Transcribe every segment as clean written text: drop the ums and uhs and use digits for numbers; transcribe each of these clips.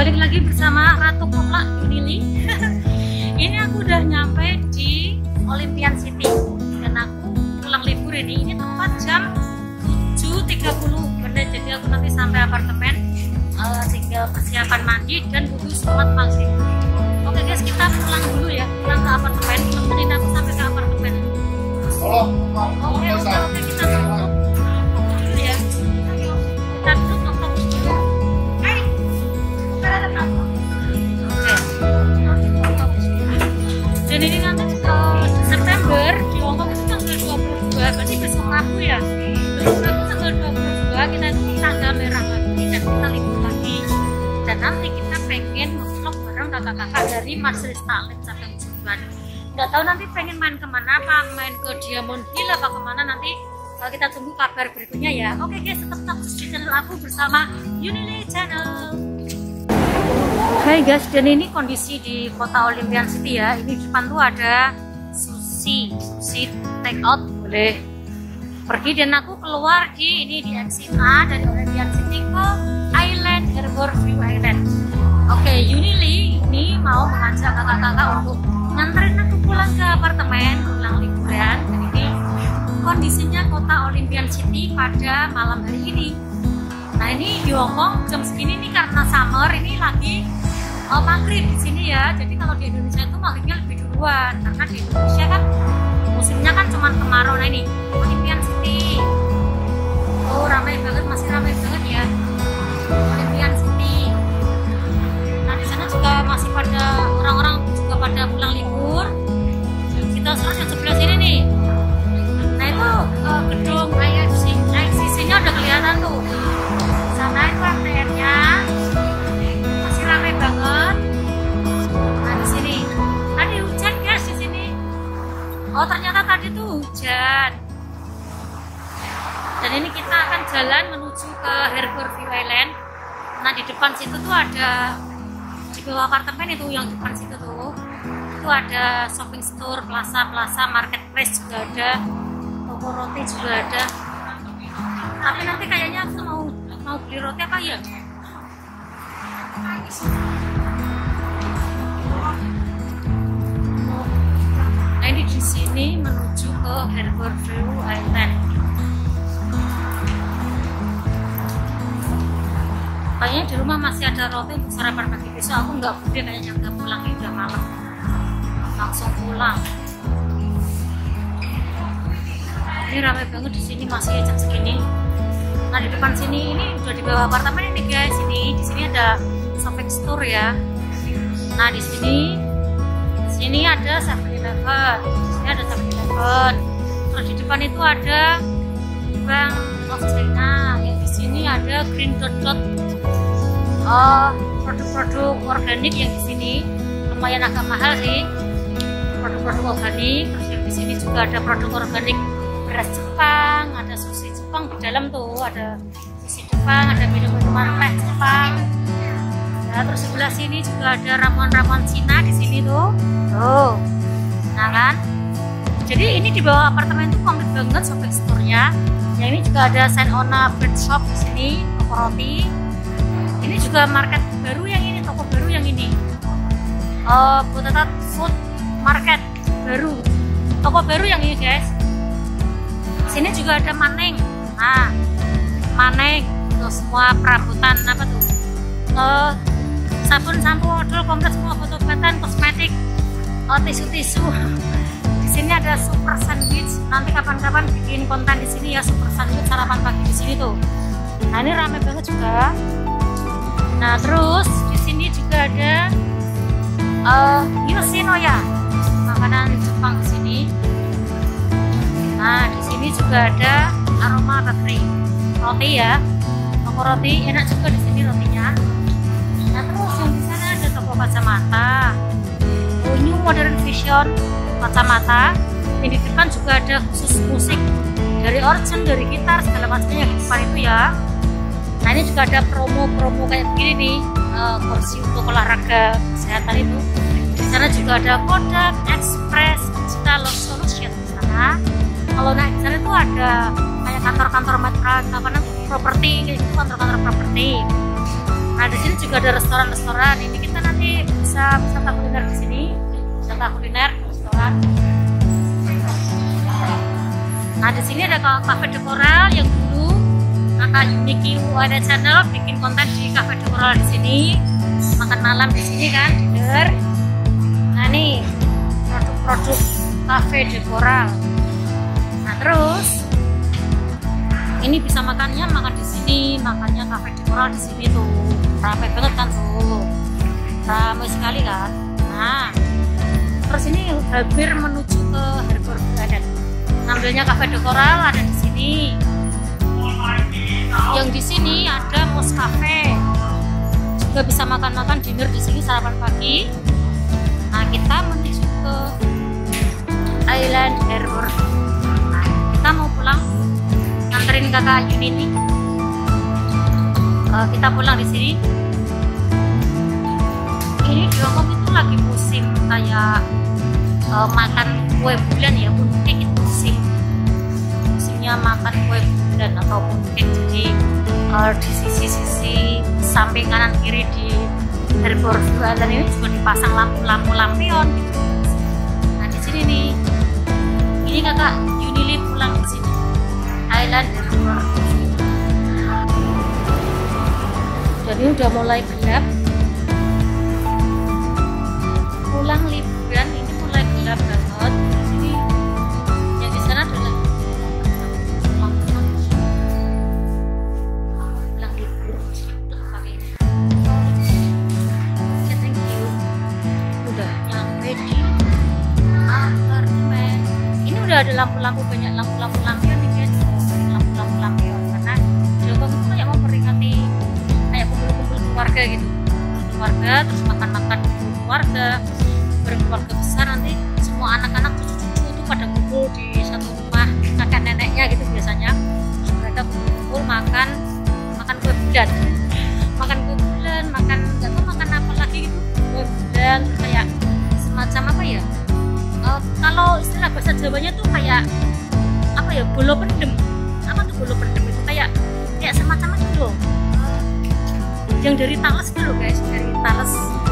balik lagi bersama Ratu Kopla Yunili. Ini aku udah nyampe di Olympian City dan aku pulang libur ini tepat jam 7.30 bener. Jadi aku nanti sampai apartemen, tinggal persiapan mandi dan wudhu sholat maghrib. Oke guys, kita pulang dulu ya, pulang ke apartemen. Temenin aku sampai ke apartemen. Oke, kita tutup dulu ya. Kita tutup dulu. Dan ini nanti September di Hongkong itu tanggal 22, berarti besok Rabu ya. Besok Rabu tanggal 22 kita itu tanggal merah lagi dan kita libur lagi. Dan nanti kita pengen vlog bareng kakak-kakak dari Majelis Taklim Cabang Juruan. Nggak tahu nanti pengen main kemana, apa main ke Diamond Hill apa kemana, nanti kita tunggu kabar berikutnya ya. Oke guys, tetap di channel aku bersama Yunili Channel. Hai guys, dan ini kondisi di kota Olympian City ya. Ini di depan tuh ada sushi take out, boleh pergi. Dan aku keluar di exit A dari Olympian City ke Island, Harbourview Island. Oke, Yunili ini mau mengajak kakak-kakak untuk nganterin aku pulang ke apartemen, pulang liburan. Dan ini kondisinya kota Olympian City pada malam hari ini. Nah ini di Hongkong jam segini nih karena summer ini lagi maghrib di sini ya. Jadi kalau di Indonesia itu maghribnya lebih duluan karena di Indonesia kan musimnya kan cuma kemarau. Nah ini Olympian City. Oh ramai banget, masih ramai banget ya Olympian City. Nah di sana juga masih pada orang-orang juga pada pulang libur. Kita sekarang yang sebelah sini nih. Nah itu gedung IFCC-nya udah kelihatan tuh. Sana itu MTR-nya masih ramai banget. Nah di sini tadi hujan guys di sini. Oh ternyata tadi tuh hujan. Dan ini kita akan jalan menuju ke Harbourview Island. Nah di depan situ tuh ada, di bawah apartemen itu yang depan situ tuh, itu ada shopping store, plaza, marketplace juga ada, toko roti juga ada. Tapi nanti kayaknya aku mau beli roti apa ya? Nah ini di sini menuju ke Harbourview Island. Kayaknya di rumah masih ada roti untuk sarapan pagi besok. Aku nggak boleh kayaknya nggak pulang, ya udah malam, langsung pulang. Ini ramai banget di sini, masih jam segini. Nah di depan sini ini udah di bawah apartemen ini guys. Di sini ada shopping store ya. Nah di sini ada 7-Eleven. Di sini ada 7-Eleven. Terus di depan itu ada Bank of China. Yang di sini ada Green Dot. Produk-produk organik yang di sini lumayan agak mahal sih. Produk-produk organik. Terus yang di sini juga ada produk organik beras Jepang, ada sushi Jepang di dalam tuh, ada sushi Jepang, ada minuman teh Jepang. Nah, terus sebelah sini juga ada ramuan-ramuan Cina di sini tuh. Tuh. Nah kan? Jadi ini di bawah apartemen tuh komplit banget shopping store-nya. Yang ini juga ada Senona Bread Shop di sini, toko roti. Ini juga market baru yang ini, toko baru yang ini. Butetat Food Market baru. Toko baru yang ini guys. Sini juga ada Maneng. Nah, Maneng tuh semua perabotan apa tuh? Sabun, sampo, odol, komplit semua, obat-obatan, kosmetik, tisu-tisu. Di sini ada Super Sandwich. Nanti kapan-kapan bikin konten di sini ya, Super Sandwich sarapan pagi di sini tuh. Nah, ini ramai banget juga. Nah, terus di sini juga ada Yoshinoya, makanan Jepang di sini. Nah, di sini juga ada Aroma Bakery, roti ya, toko roti enak juga di sini rotinya. Nah, terus yang di sana ada toko kacamata, New Modern Vision kacamata. Yang di depan juga ada khusus musik dari organ, dari gitar segala macamnya yang di depan itu ya. Nah ini juga ada promo kayak begini nih, kursi untuk olahraga kesehatan itu. Di sana juga ada Kodak, Express, Digital Solution di sana. Kalau naik di sana itu ada kayak kantor-kantor properti, kayak gitu, kantor-kantor properti. Nah di sini juga ada restoran-restoran. Ini kita nanti bisa wisata kuliner di sini, wisata kuliner restoran. Nah di sini ada Cafe de Coral yang dulu kakak Yuniki ada channel bikin konten di Cafe de Coral di sini, makan malam di sini kan, dinner. Nah nih produk-produk Cafe de Coral. Nah terus ini bisa makan di sini, makannya Cafe de Coral di sini tuh ramai banget kan tuh, ramai sekali kan. Nah terus ini hampir menuju ke Harbor Garden. Ngambilnya Cafe de Coral ada di sini. Yang di sini ada Mos Cafe, juga bisa makan dinner di sini, sarapan pagi. Nah kita menuju ke Island Harbor. Nah, kita mau pulang, nganterin kakak Yunini. Kita pulang di sini. Ini di Hongkong itu lagi musim kayak makan kue bulan ya, mooncake itu sih. Musimnya makan kue bulan atau mooncake. Jadi di sisi-sisi samping kanan kiri di Harbor Island ini juga dipasang lampu-lampu lampion gitu. Nah di sini nih, ini kakak Yunili pulang di sini, Island Harbor. Jadi udah mulai gelap. Pulang liburan ini mulai gelap banget. Jadi yang di sana adalah pulang libur pakai ini. Oke, thank you. Udah nyampe di apartemen. Ini udah ada lampu-lampu, banyak lampu-lampu lampion nih guys. Lampu-lampu lampion karena di Hongkong itu kayak memperingati kayak kumpul-kumpul keluarga gitu. Keluarga terus makan-makan keluarga, berkeluarga besar, nanti semua anak-anak cucu-cucu itu pada kumpul di satu rumah kakek neneknya gitu biasanya. Terus mereka kumpul makan kue bulan, makan nggak tahu makan apa lagi gitu, kue bulan kayak semacam apa ya, kalau istilah bahasa Jawanya tuh kayak apa ya, bolo pendem. Apa tuh bolo pendem itu? Kayak semacam itu loh, yang dari talas itu loh guys, dari talas.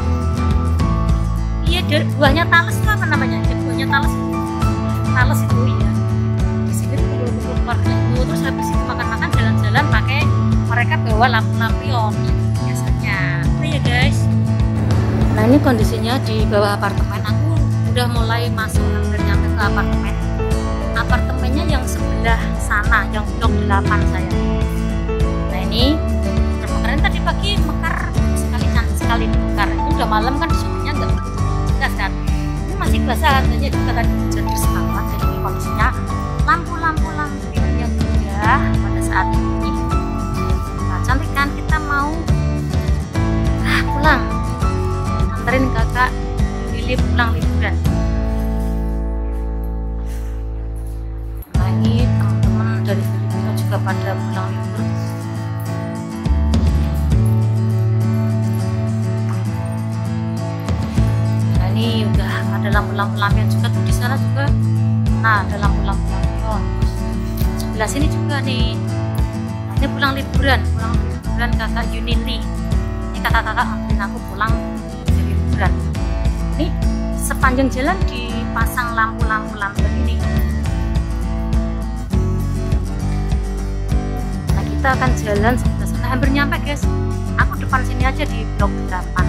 Iya, buahnya talas itu apa namanya? Ya, buahnya talas itu ya. Di sini tuh kumpul keluarga itu, terus habis itu makan-makan, jalan-jalan pakai, mereka bawa lampu-lampion biasanya. Itu ya guys. Nah ini kondisinya di bawah apartemen. Aku udah mulai masuk, hampir nyampe ke apartemen. Apartemennya yang sebelah sana, yang blok 8 saya. Nah ini kemarin tadi pagi mekar sekali, cantik sekali mekar. Ini udah malam kan, disuruhnya nggak jelas kan. Ini masih basah, hanya juga tadi hujan bersemangat. Jadi ini kondisinya lampu-lampu yang indah pada saat ini. Nah cantik kan, kita mau pulang, anterin kakak Yunili pulang liburan. Nah ini teman-teman dari Filipina juga pada pulang libur. Nah ini udah ada lampu-lampu lampion juga tuh, di sana juga. Nah ada lampu-lampu lampion. Sebelah sini juga nih. Nah, ini pulang liburan kakak Yunili. Ini kakak-kakak nganterin aku pulang dari liburan. Ini sepanjang jalan dipasang lampu-lampu lampion ini. Nah kita akan jalan sebelah sana, hampir nyampe guys. Aku depan sini aja di blok 8.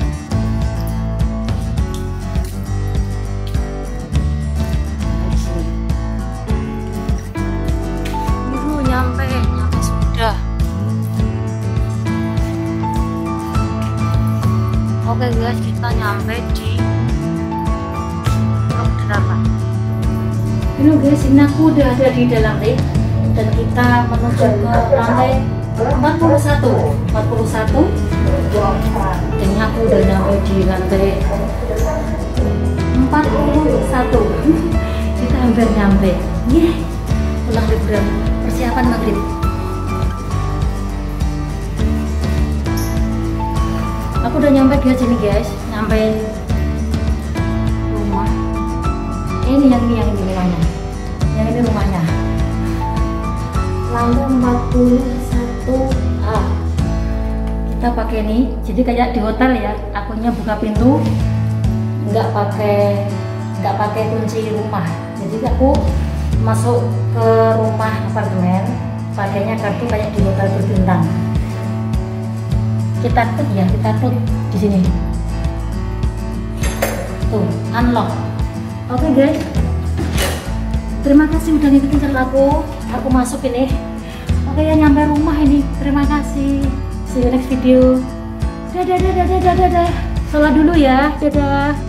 Nyampe sudah. Oke guys, kita nyampe di blok 8. Ini guys, ini aku udah ada di dalam lift dan kita menuju ke lantai 41. Dan aku udah nyampe di lantai 41. Kita hampir nyampe. Pulang liburan, persiapan maghrib. Aku udah nyampe guys, ini guys, nyampe rumah. Ini yang ini rumahnya. Yang ini rumahnya. Lantai 41A. kita pakai ini, jadi kayak di hotel ya, akunya buka pintu nggak pakai kunci rumah. Jadi aku masuk ke rumah apartemen pakainya kartu kayak di hotel berbintang. Kita tut di sini tuh, unlock. Oke guys, terima kasih udah ngikutin channel aku masuk ini. Oke ya, nyampe rumah ini, terima kasih. See you next video. Dadah. Sholat dulu ya, dadah.